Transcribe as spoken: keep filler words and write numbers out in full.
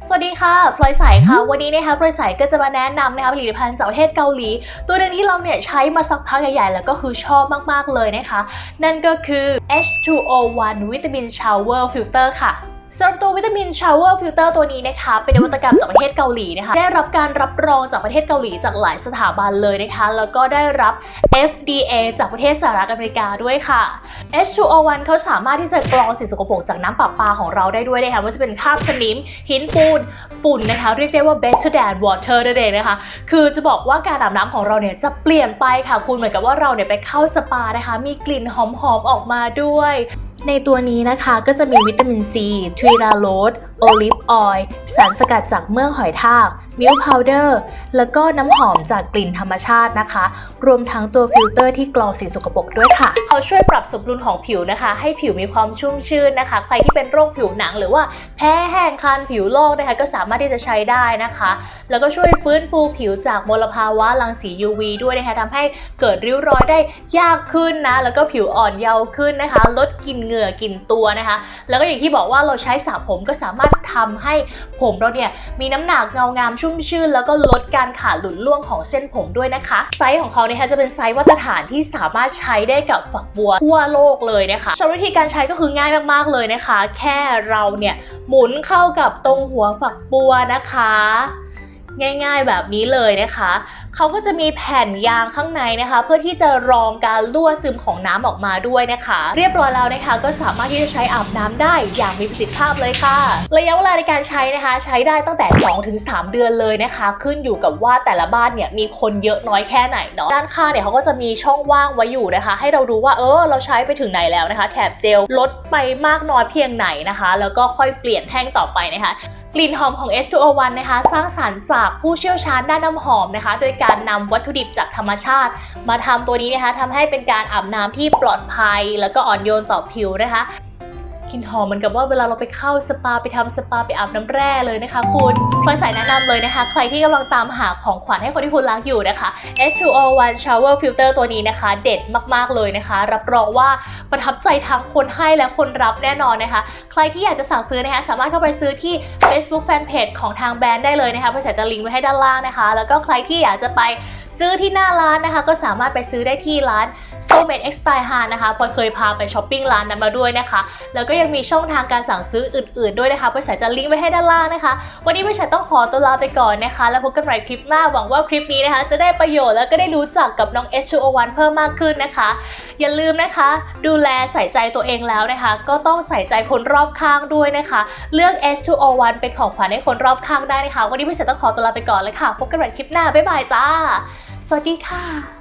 สวัสดีค่ะพลอยใสค่ะวันนี้นะคะพลอยใสก็จะมาแนะนำนะคะผลิตภัณฑ์จากประเทศเกาหลีตัวนึงที่เราเนี่ยใช้มาสักพักใหญ่ๆแล้วก็คือชอบมากๆเลยนะคะนั่นก็คือ เอช ทู โอ วัน วิตามินชาวเวอร์ฟิลเตอร์ค่ะสำหรับตัววิตามินชาวเวอร์ฟิลเตอร์ตัวนี้นะคะเป็นนวัตกรรมจากประเทศเกาหลีนะคะได้รับการรับรองจากประเทศเกาหลีจากหลายสถาบันเลยนะคะแล้วก็ได้รับ เอฟ ดี เอ จากประเทศสหรัฐอเมริกาด้วยค่ะ เอช ทู โอ วัน เขาสามารถที่จะกรองสิ่งสกปรกจากน้ำประปาของเราได้ด้วยนะคะว่าจะเป็นคราบสนิมหินปูนฝุ่นนะคะเรียกได้ว่า better than water นั่นเองนะคะคือจะบอกว่าการอาบน้ำของเราเนี่ยจะเปลี่ยนไปค่ะคุณเหมือนกับว่าเราเนี่ยไปเข้าสปานะคะมีกลิ่นหอมๆออกมาด้วยในตัวนี้นะคะก็จะมีวิตามินซีทรีลาโรสโอลิฟออยล์สารสกัดจากเมือกหอยทากมิลค์พาวเดอร์แล้วก็น้ำหอมจากกลิ่นธรรมชาตินะคะรวมทั้งตัวฟิลเตอร์ที่กรองสิ่งสกปรกด้วยค่ะเขาช่วยปรับสมดุลของผิวนะคะให้ผิวมีความชุ่มชื่นนะคะใครที่เป็นโรคผิวหนังหรือว่าแพ้แห้งคันผิวลอกนะคะก็สามารถที่จะใช้ได้นะคะแล้วก็ช่วยฟื้นฟูผิวจากมลภาวะรังสี ยู วี ด้วยนะคะทำให้เกิดริ้วรอยได้ยากขึ้นนะแล้วก็ผิวอ่อนเยาว์ขึ้นนะคะลดกลิ่นเหงื่อกลิ่นตัวนะคะแล้วก็อย่างที่บอกว่าเราใช้สระผมก็สามารถทำให้ผมเราเนี่ยมีน้ำหนักเงางามชุ่มชื่นแล้วก็ลดการขาดหลุดร่วงของเส้นผมด้วยนะคะไซส์ของเขาเนี่ยจะเป็นไซส์มาตรฐานที่สามารถใช้ได้กับฝักบัวทั่วโลกเลยนะคะสำหรับวิธีการใช้ก็คือง่ายมากๆเลยนะคะแค่เราเนี่ยหมุนเข้ากับตรงหัวฝักบัวนะคะง่ายๆแบบนี้เลยนะคะเขาก็จะมีแผ่นยางข้างในนะคะเพื่อที่จะรองการรั่วซึมของน้ำออกมาด้วยนะคะเรียบร้อยแล้วนะคะก็สามารถที่จะใช้อาบน้ำได้อย่างมีประสิทธิภาพเลยค่ะระยะเวลาในการใช้นะคะใช้ได้ตั้งแต่ สองถึงสาม เดือนเลยนะคะขึ้นอยู่กับว่าแต่ละบ้านเนี่ยมีคนเยอะน้อยแค่ไหนเนาะด้านข้างเนี่ยเขาก็จะมีช่องว่างไว้อยู่นะคะให้เราดูว่าเออเราใช้ไปถึงไหนแล้วนะคะแถบเจลลดไปมากน้อยเพียงไหนนะคะแล้วก็ค่อยเปลี่ยนแท่งต่อไปนะคะกลิ่นหอมของ เอช ทู โอ วัน นะคะสร้างสรรค์จากผู้เชี่ยวชาญด้านน้ำหอมนะคะโดยการนำวัตถุดิบจากธรรมชาติมาทำตัวนี้นะคะทำให้เป็นการอาบน้ำที่ปลอดภัยแล้วก็อ่อนโยนต่อผิวนะคะกลิ่นหอมเหมือนกับว่าเวลาเราไปเข้าสปาไปทำสปาไปอาบน้ำแร่เลยนะคะคุณพลอยใสแนะนำเลยนะคะใครที่กำลังตามหาของขวัญให้คนที่คุณรักอยู่นะคะ เอช ทู โอ วัน Shower Filter ตัวนี้นะคะเด็ดมากๆเลยนะคะรับรองว่าประทับใจทั้งคนให้และคนรับแน่นอนนะคะใครที่อยากจะสั่งซื้อนะคะสามารถเข้าไปซื้อที่ Facebook Fanpage ของทางแบรนด์ได้เลยนะคะพลอยใสจะลิงก์ไว้ให้ด้านล่างนะคะแล้วก็ใครที่อยากจะไปซื้อที่หน้าร้านนะคะก็สามารถไปซื้อได้ที่ร้าน Soulmate X Style Han นะคะพลอยเคยพาไปช้อปปิ้งร้านนั้นมาด้วยนะคะแล้วก็ยังมีช่องทางการสั่งซื้ออื่นๆด้วยนะคะพลอยใสจะลิงก์ไว้ให้ด้านล่างนะคะวันนี้พลอยใสต้องขอตัวลาไปก่อนนะคะแล้วพบกันใหม่คลิปหน้าหวังว่าคลิปนี้นะคะจะได้ประโยชน์แล้วก็ได้รู้จักกับน้อง เอช ทู โอ วัน เพิ่มมากขึ้นนะคะอย่าลืมนะคะดูแลใส่ใจตัวเองแล้วนะคะก็ต้องใส่ใจคนรอบข้างด้วยนะคะเลือก เอช ทู โอ วัน เป็นของขวัญให้คนรอบข้างได้นะคะวันนี้พลอยใสต้องขอตัวลาไปก่อนเลยค่ะพบกันใหม่คลิปหน้าบ๊ายบายจ้าสวัสดีค่ะ